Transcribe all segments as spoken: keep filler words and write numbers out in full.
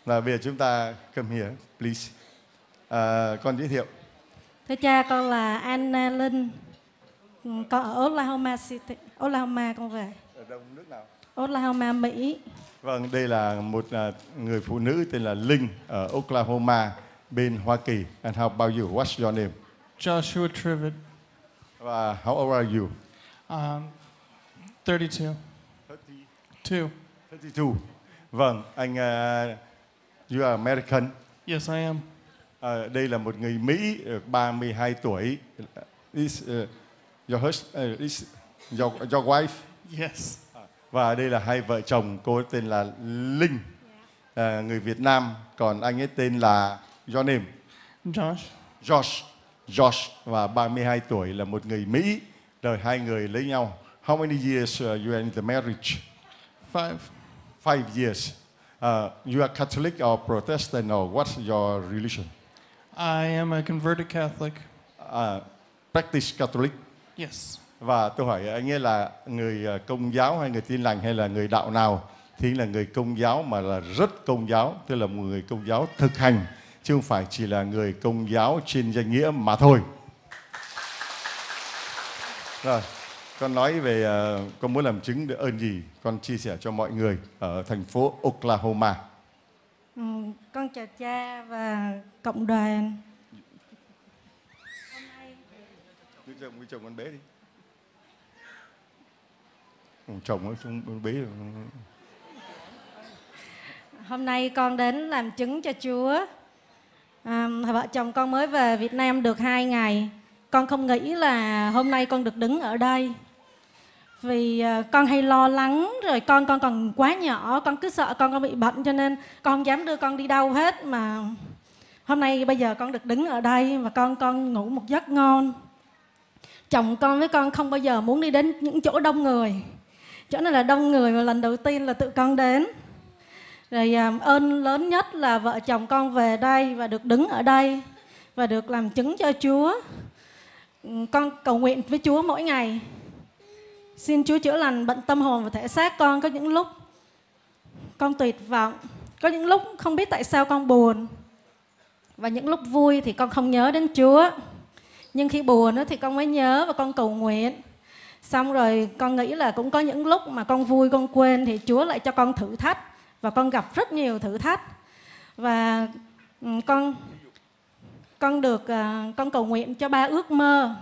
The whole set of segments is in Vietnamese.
Và bây giờ chúng ta come here, please. À, con giới thiệu. Thưa cha, con là Anna Linh. Con ở Oklahoma City, Oklahoma con về. Ở đâu nước nào? Oklahoma, Mỹ. Vâng, đây là một uh, người phụ nữ tên là Linh ở Oklahoma bên Hoa Kỳ. And how about you? What's your name? Joshua Trivet. Và how old are you? Um, thirty-two. Two. thirty-two. Vâng, anh uh, you are American. Yes, I am. Uh, đây là một người Mỹ, ba mươi hai tuổi. Is uh, your husband? Uh, is your your wife? Yes. Và đây là hai vợ chồng. Cô ấy tên là Linh, uh, người Việt Nam. Còn anh ấy tên là your name? Josh. Josh. Josh và ba mươi hai tuổi, là một người Mỹ. Rồi hai người lấy nhau. How many years uh, you are in the marriage? Five. Five years. Uh, you are Catholic or Protestant or what's your religion? I am a converted Catholic. Uh, practice Catholic. Yes. Và tôi hỏi anh ấy là người Công giáo hay người Tin lành hay là người đạo nào? Thì là người Công giáo, mà là rất Công giáo, tức là một người Công giáo thực hành, chứ không phải chỉ là người Công giáo trên danh nghĩa mà thôi. Rồi, con nói về uh, con muốn làm chứng được ơn gì, con chia sẻ cho mọi người ở thành phố Oklahoma. Ừ, con chào cha và cộng đoàn. Đưa chồng, đưa chồng con bé đi. Chồng nó không bế được. Hôm nay con đến làm chứng cho Chúa. À, vợ chồng con mới về Việt Nam được hai ngày. Con không nghĩ là hôm nay con được đứng ở đây. Vì uh, con hay lo lắng, rồi con con còn quá nhỏ, con cứ sợ con con bị bệnh, cho nên con không dám đưa con đi đâu hết. Mà hôm nay bây giờ con được đứng ở đây và con con ngủ một giấc ngon. Chồng con với con không bao giờ muốn đi đến những chỗ đông người. Chỗ này là đông người mà lần đầu tiên là tụi con đến. Rồi uh, ơn lớn nhất là vợ chồng con về đây và được đứng ở đây và được làm chứng cho Chúa. Con cầu nguyện với Chúa mỗi ngày. Xin Chúa chữa lành bệnh tâm hồn và thể xác con. Có những lúc con tuyệt vọng, có những lúc không biết tại sao con buồn, và những lúc vui thì con không nhớ đến Chúa. Nhưng khi buồn thì con mới nhớ và con cầu nguyện. Xong rồi con nghĩ là cũng có những lúc mà con vui con quên, thì Chúa lại cho con thử thách. Và con gặp rất nhiều thử thách. Và con con được con cầu nguyện cho ba ước mơ.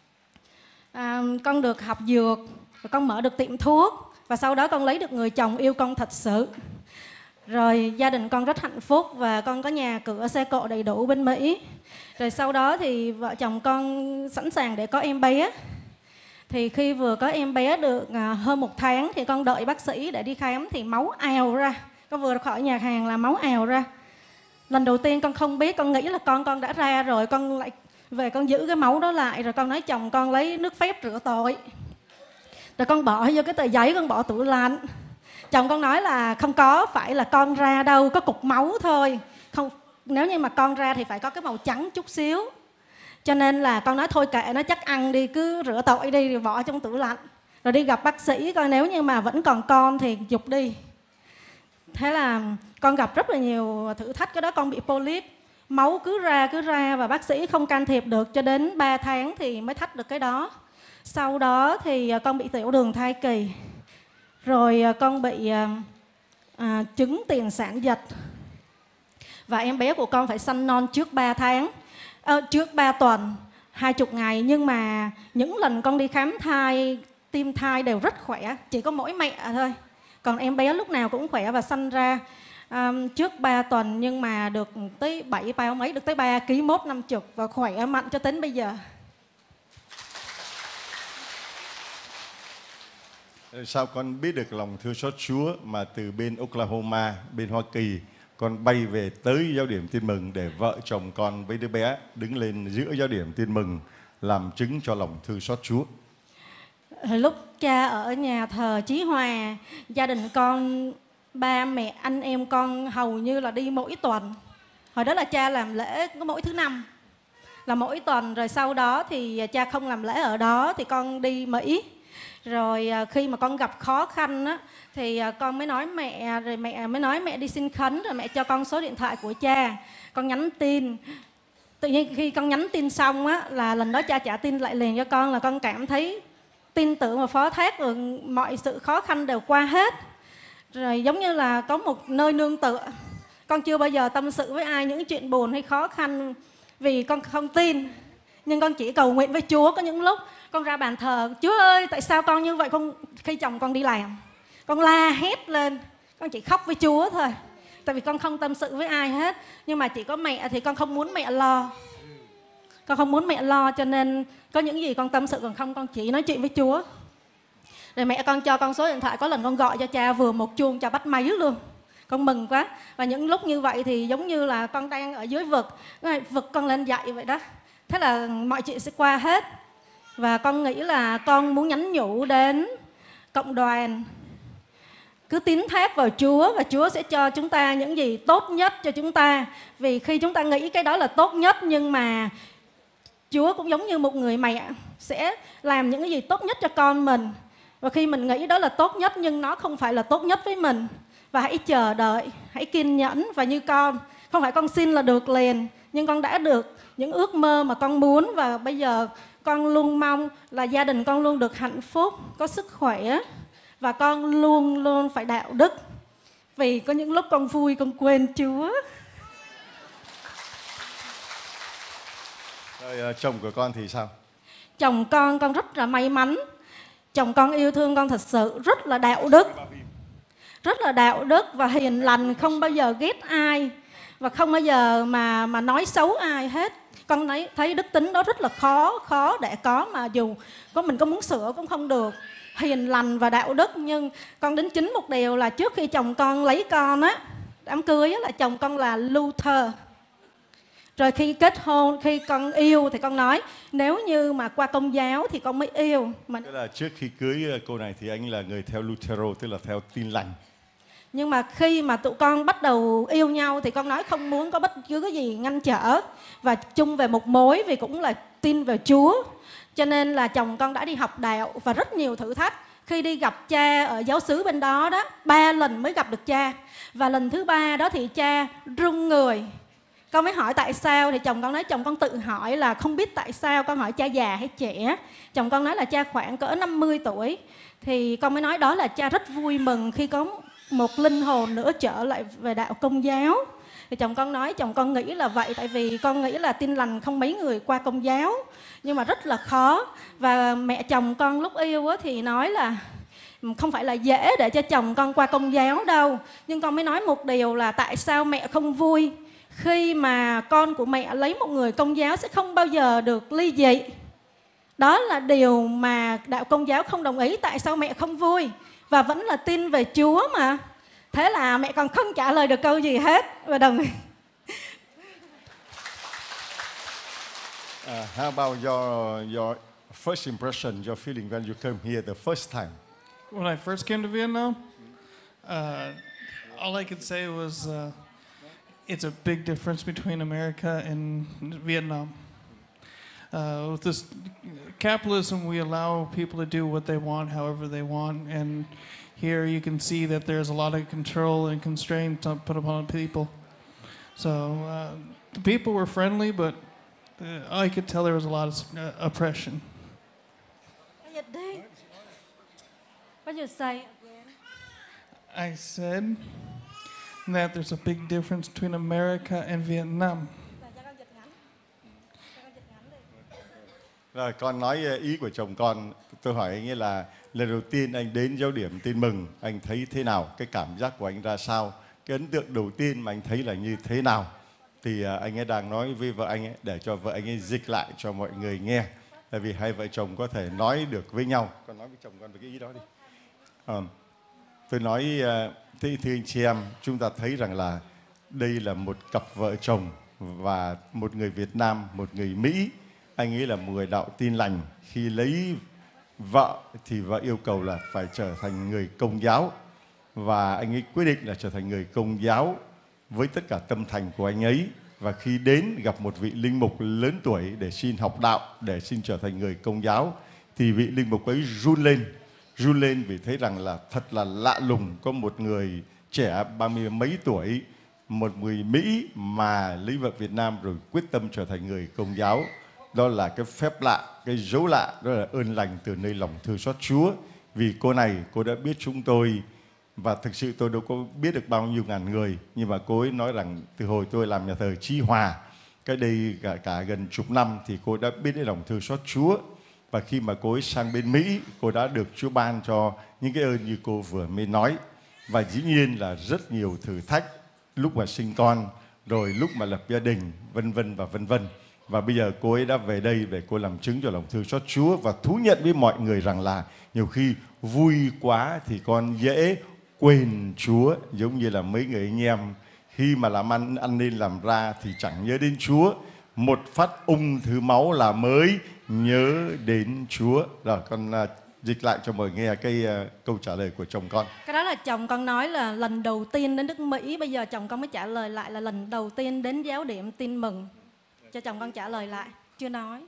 À, con được học dược và con mở được tiệm thuốc, và sau đó con lấy được người chồng yêu con thật sự. Rồi gia đình con rất hạnh phúc và con có nhà cửa xe cộ đầy đủ bên Mỹ. Rồi sau đó thì vợ chồng con sẵn sàng để có em bé. Thì khi vừa có em bé được hơn một tháng thì con đợi bác sĩ để đi khám, thì máu ào ra. Con vừa khỏi nhà hàng là máu ào ra. Lần đầu tiên con không biết, con nghĩ là con con đã ra rồi, con lại về con giữ cái máu đó lại. Rồi con nói chồng con lấy nước phép rửa tội. Rồi con bỏ vô cái tờ giấy, con bỏ tủ lạnh. Chồng con nói là không có, phải là con ra đâu, có cục máu thôi. Không, nếu như mà con ra thì phải có cái màu trắng chút xíu. Cho nên là con nói thôi kệ nó, chắc ăn đi, cứ rửa tội đi, rồi bỏ trong tủ lạnh. Rồi đi gặp bác sĩ coi nếu như mà vẫn còn con thì giục đi. Thế là con gặp rất là nhiều thử thách. Cái đó con bị polyp, máu cứ ra cứ ra và bác sĩ không can thiệp được, cho đến ba tháng thì mới thách được cái đó. Sau đó thì con bị tiểu đường thai kỳ. Rồi con bị à, à, chứng tiền sản giật. Và em bé của con phải sanh non trước ba tháng, à, trước ba tuần, hai chục ngày. Nhưng mà những lần con đi khám thai, tim thai đều rất khỏe, chỉ có mỗi mẹ thôi. Còn em bé lúc nào cũng khỏe và sanh ra à, trước ba tuần, nhưng mà được tới bảy bao mấy, được tới ba ký mốt năm chục và khỏe mạnh cho đến bây giờ. Sao con biết được lòng thương xót Chúa mà từ bên Oklahoma, bên Hoa Kỳ, con bay về tới Giáo điểm Tin Mừng để vợ chồng con với đứa bé đứng lên giữa Giáo điểm Tin Mừng làm chứng cho lòng thương xót Chúa? Lúc cha ở nhà thờ Chí Hòa, gia đình con, ba mẹ anh em con hầu như là đi mỗi tuần. Hồi đó là cha làm lễ có mỗi thứ năm, là mỗi tuần. Rồi sau đó thì cha không làm lễ ở đó thì con đi Mỹ. Rồi à, khi mà con gặp khó khăn á, thì à, con mới nói mẹ, rồi mẹ mới nói mẹ đi xin khấn, rồi mẹ cho con số điện thoại của cha. Con nhắn tin. Tự nhiên khi con nhắn tin xong á, là lần đó cha trả tin lại liền cho con, là con cảm thấy tin tưởng và phó thác, rồi mọi sự khó khăn đều qua hết. Rồi giống như là có một nơi nương tựa. Con chưa bao giờ tâm sự với ai những chuyện buồn hay khó khăn vì con không tin. Nhưng con chỉ cầu nguyện với Chúa. Có những lúc con ra bàn thờ, Chúa ơi tại sao con như vậy? Con khi chồng con đi làm, con la hét lên, con chỉ khóc với Chúa thôi. Tại vì con không tâm sự với ai hết. Nhưng mà chỉ có mẹ thì con không muốn mẹ lo. Con không muốn mẹ lo, cho nên có những gì con tâm sự, còn không con chỉ nói chuyện với Chúa. Rồi mẹ con cho con số điện thoại, có lần con gọi cho cha vừa một chuông cha bắt máy luôn. Con mừng quá. Và những lúc như vậy thì giống như là con đang ở dưới vực, vực con lên dậy vậy đó. Thế là mọi chuyện sẽ qua hết. Và con nghĩ là con muốn nhắn nhủ đến cộng đoàn, cứ tín thác vào Chúa và Chúa sẽ cho chúng ta những gì tốt nhất cho chúng ta. Vì khi chúng ta nghĩ cái đó là tốt nhất, nhưng mà Chúa cũng giống như một người mẹ sẽ làm những cái gì tốt nhất cho con mình. Và khi mình nghĩ đó là tốt nhất nhưng nó không phải là tốt nhất với mình, và hãy chờ đợi, hãy kiên nhẫn. Và như con, không phải con xin là được liền, nhưng con đã được những ước mơ mà con muốn. Và bây giờ con luôn mong là gia đình con luôn được hạnh phúc, có sức khỏe. Và con luôn luôn phải đạo đức. Vì có những lúc con vui con quên Chúa. Rồi chồng của con thì sao? Chồng con, con rất là may mắn. Chồng con yêu thương con thật sự, rất là đạo đức. Rất là đạo đức và hiền lành, không bao giờ ghét ai. Và không bao giờ mà mà nói xấu ai hết. Con thấy, thấy đức tính đó rất là khó, khó để có, mà dù có mình có muốn sửa cũng không được. Hiền lành và đạo đức. Nhưng con đính chính một điều là trước khi chồng con lấy con á, đám cưới á, là chồng con là Luther. Rồi khi kết hôn, khi con yêu thì con nói nếu như mà qua công giáo thì con mới yêu. Mà... Tức là trước khi cưới cô này thì anh là người theo Luthero, tức là theo Tin Lành. Nhưng mà khi mà tụi con bắt đầu yêu nhau thì con nói không muốn có bất cứ cái gì ngăn trở. Và chung về một mối vì cũng là tin vào Chúa. Cho nên là chồng con đã đi học đạo và rất nhiều thử thách. Khi đi gặp cha ở giáo xứ bên đó đó, ba lần mới gặp được cha. Và lần thứ ba đó thì cha run người. Con mới hỏi tại sao thì chồng con nói chồng con tự hỏi là không biết tại sao. Con hỏi cha già hay trẻ. Chồng con nói là cha khoảng cỡ năm mươi tuổi. Thì con mới nói đó là cha rất vui mừng khi có một linh hồn nữa trở lại về đạo Công giáo. Thì chồng con nói chồng con nghĩ là vậy. Tại vì con nghĩ là Tin Lành không mấy người qua Công giáo, nhưng mà rất là khó. Và mẹ chồng con lúc yêu thì nói là không phải là dễ để cho chồng con qua Công giáo đâu. Nhưng con mới nói một điều là tại sao mẹ không vui khi mà con của mẹ lấy một người Công giáo sẽ không bao giờ được ly dị. Đó là điều mà đạo Công giáo không đồng ý. Tại sao mẹ không vui? Và vẫn là tin về Chúa mà. Thế là mẹ còn không trả lời được câu gì hết. Và đồng ý. Uh, how about your your first impression, your feeling when you came here the first time? When I first came to Vietnam, uh, all I could say was uh, it's a big difference between America and Vietnam. Uh, with this capitalism, we allow people to do what they want, however they want, and here you can see that there's a lot of control and constraints put upon people. So uh, the people were friendly, but uh, I could tell there was a lot of uh, oppression. What did you say? I said that there's a big difference between America and Vietnam. Rồi con nói ý của chồng con. Tôi hỏi anh ấy là lần đầu tiên anh đến giáo điểm Tin Mừng, anh thấy thế nào? Cái cảm giác của anh ra sao? Cái ấn tượng đầu tiên mà anh thấy là như thế nào? Thì anh ấy đang nói với vợ anh ấy để cho vợ anh ấy dịch lại cho mọi người nghe. Tại vì hai vợ chồng có thể nói được với nhau. Con nói với chồng con về cái ý đó đi. À, tôi nói thưa anh chị em, chúng ta thấy rằng là đây là một cặp vợ chồng và một người Việt Nam, một người Mỹ. Anh ấy là một người đạo Tin Lành. Khi lấy vợ thì vợ yêu cầu là phải trở thành người Công giáo. Và anh ấy quyết định là trở thành người Công giáo với tất cả tâm thành của anh ấy. Và khi đến gặp một vị linh mục lớn tuổi để xin học đạo, để xin trở thành người Công giáo, thì vị linh mục ấy run lên run lên vì thấy rằng là thật là lạ lùng có một người trẻ ba mươi mấy tuổi, một người Mỹ mà lấy vợ Việt Nam rồi quyết tâm trở thành người Công giáo. Đó là cái phép lạ, cái dấu lạ, đó là ơn lành từ nơi lòng thương xót Chúa. Vì cô này, cô đã biết chúng tôi, và thực sự tôi đâu có biết được bao nhiêu ngàn người, nhưng mà cô ấy nói rằng từ hồi tôi làm nhà thờ Chí Hòa, cái đây cả, cả gần chục năm, thì cô đã biết đến lòng thương xót Chúa. Và khi mà cô ấy sang bên Mỹ, cô đã được Chúa ban cho những cái ơn như cô vừa mới nói. Và dĩ nhiên là rất nhiều thử thách lúc mà sinh con, rồi lúc mà lập gia đình, vân vân và vân vân. Và bây giờ cô ấy đã về đây để cô làm chứng cho lòng thương xót Chúa và thú nhận với mọi người rằng là nhiều khi vui quá thì con dễ quên Chúa, giống như là mấy người anh em khi mà làm ăn ăn nên làm ra thì chẳng nhớ đến Chúa. Một phát ung thư máu là mới nhớ đến Chúa. Rồi con uh, dịch lại cho mọi người nghe cái uh, câu trả lời của chồng con. Cái đó là chồng con nói là lần đầu tiên đến nước Mỹ. Bây giờ chồng con mới trả lời lại là lần đầu tiên đến giáo điểm Tin Mừng. Cho chồng con trả lời lại. Chưa nói.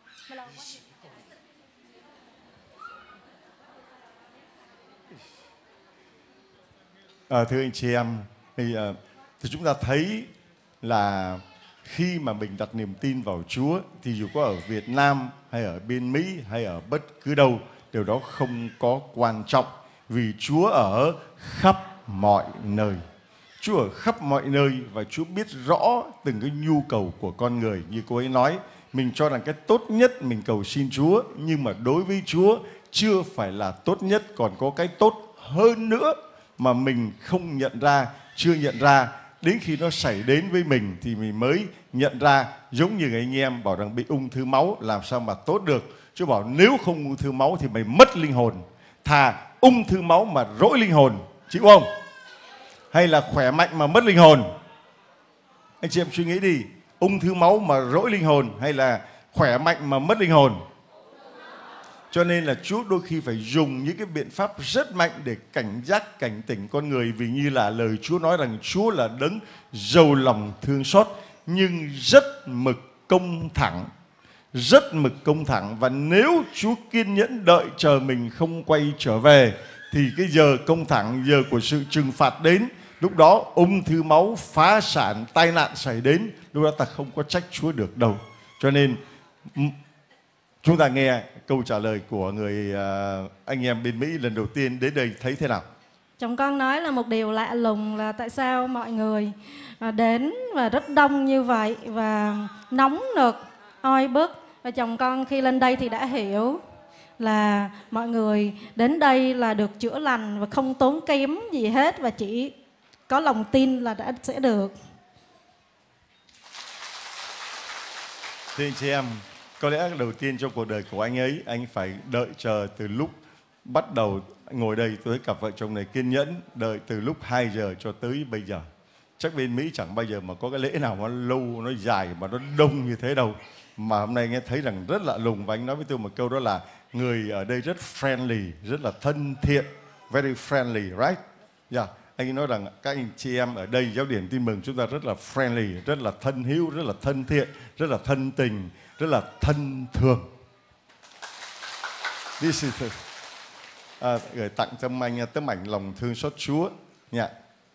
À, thưa anh chị em, thì, uh, thì chúng ta thấy là khi mà mình đặt niềm tin vào Chúa thì dù có ở Việt Nam hay ở bên Mỹ hay ở bất cứ đâu, điều đó không có quan trọng, vì Chúa ở khắp mọi nơi. Chúa ở khắp mọi nơi và Chúa biết rõ từng cái nhu cầu của con người. Như cô ấy nói, mình cho rằng cái tốt nhất mình cầu xin Chúa, nhưng mà đối với Chúa chưa phải là tốt nhất, còn có cái tốt hơn nữa mà mình không nhận ra, chưa nhận ra. Đến khi nó xảy đến với mình thì mình mới nhận ra. Giống như anh em bảo rằng bị ung thư máu làm sao mà tốt được. Chúa bảo nếu không ung thư máu thì mày mất linh hồn. Thà ung thư máu mà rỗi linh hồn, chịu không? Hay là khỏe mạnh mà mất linh hồn? Anh chị em suy nghĩ đi. Ung thư máu mà rỗi linh hồn hay là khỏe mạnh mà mất linh hồn? Cho nên là Chúa đôi khi phải dùng những cái biện pháp rất mạnh để cảnh giác, cảnh tỉnh con người. Vì như là lời Chúa nói rằng Chúa là đấng giàu lòng thương xót nhưng rất mực công thẳng. Rất mực công thẳng. Và nếu Chúa kiên nhẫn đợi chờ mình không quay trở về thì cái giờ công thẳng, giờ của sự trừng phạt đến. Lúc đó ung thư máu, phá sản, tai nạn xảy đến. Lúc đó ta không có trách Chúa được đâu. Cho nên chúng ta nghe câu trả lời của người uh, anh em bên Mỹ lần đầu tiên đến đây thấy thế nào? Chồng con nói là một điều lạ lùng là tại sao mọi người đến và rất đông như vậy và nóng nực, oi bức. Và chồng con khi lên đây thì đã hiểu là mọi người đến đây là được chữa lành và không tốn kém gì hết, và chỉ có lòng tin là đã sẽ được. Thưa anh chị em, có lẽ đầu tiên trong cuộc đời của anh ấy, anh phải đợi chờ từ lúc bắt đầu ngồi đây. Tôi thấy cặp vợ chồng này kiên nhẫn đợi từ lúc hai giờ cho tới bây giờ. Chắc bên Mỹ chẳng bao giờ mà có cái lễ nào nó lâu, nó dài mà nó đông như thế đâu. Mà hôm nay nghe thấy rằng rất lạ lùng. Và anh nói với tôi một câu, đó là người ở đây rất friendly, rất là thân thiện. Very friendly, right? Yeah. Anh nói rằng các anh chị em ở đây giáo điểm Tin Mừng chúng ta rất là friendly, rất là thân hữu, rất là thân thiện, rất là thân tình, rất là thân thường. This is à, gửi tặng cho anh tấm ảnh lòng thương xót Chúa nha.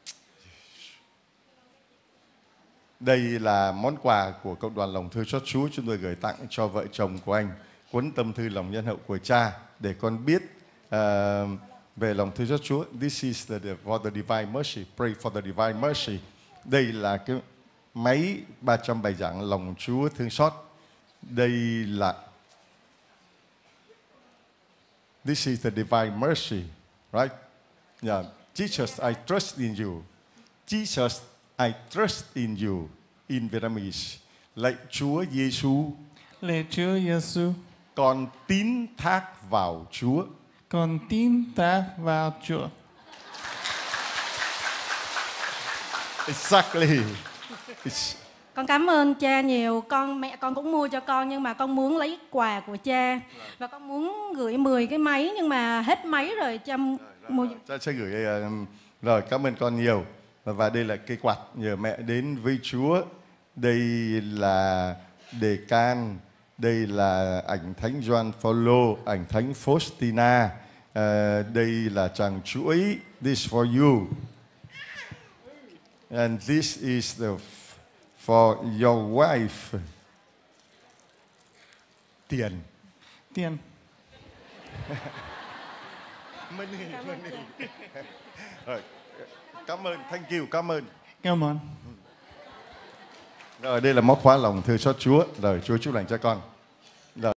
Đây là món quà của cộng đoàn lòng thương xót Chúa chúng tôi gửi tặng cho vợ chồng của anh, cuốn tâm thư lòng nhân hậu của cha để con biết uh, về lòng thương xót Chúa. This is the, for the divine mercy. Pray for the divine mercy. Đây là cái máy ba trăm bài giảng lòng Chúa thương xót. Đây là This is the divine mercy, right? Yeah. Jesus, I trust in you. Jesus, I trust in you. In Vietnamese, lạy Chúa Giêsu. Lạy Chúa Giêsu. Con tín thác vào Chúa. Con tín thác vào Chúa. Exactly. It's... Con cảm ơn cha nhiều. Con mẹ con cũng mua cho con, nhưng mà con muốn lấy quà của cha và con muốn gửi mười cái máy, nhưng mà hết máy rồi cha mua. Cha sẽ gửi. Uh, rồi cảm ơn con nhiều. Và đây là cây quạt nhờ mẹ đến với Chúa. Đây là đề can. Đây là ảnh Thánh Gioan Phaolô, ảnh Thánh Faustina. À, đây là trang chuỗi. This for you. And this is the f- for your wife. Tiền. Tiền. Rồi, cảm ơn, thank you, cảm ơn. Come on. Rồi, đây là móc khóa lòng thưa xót Chúa. Rồi, Chúa chúc lành cho con. Rồi.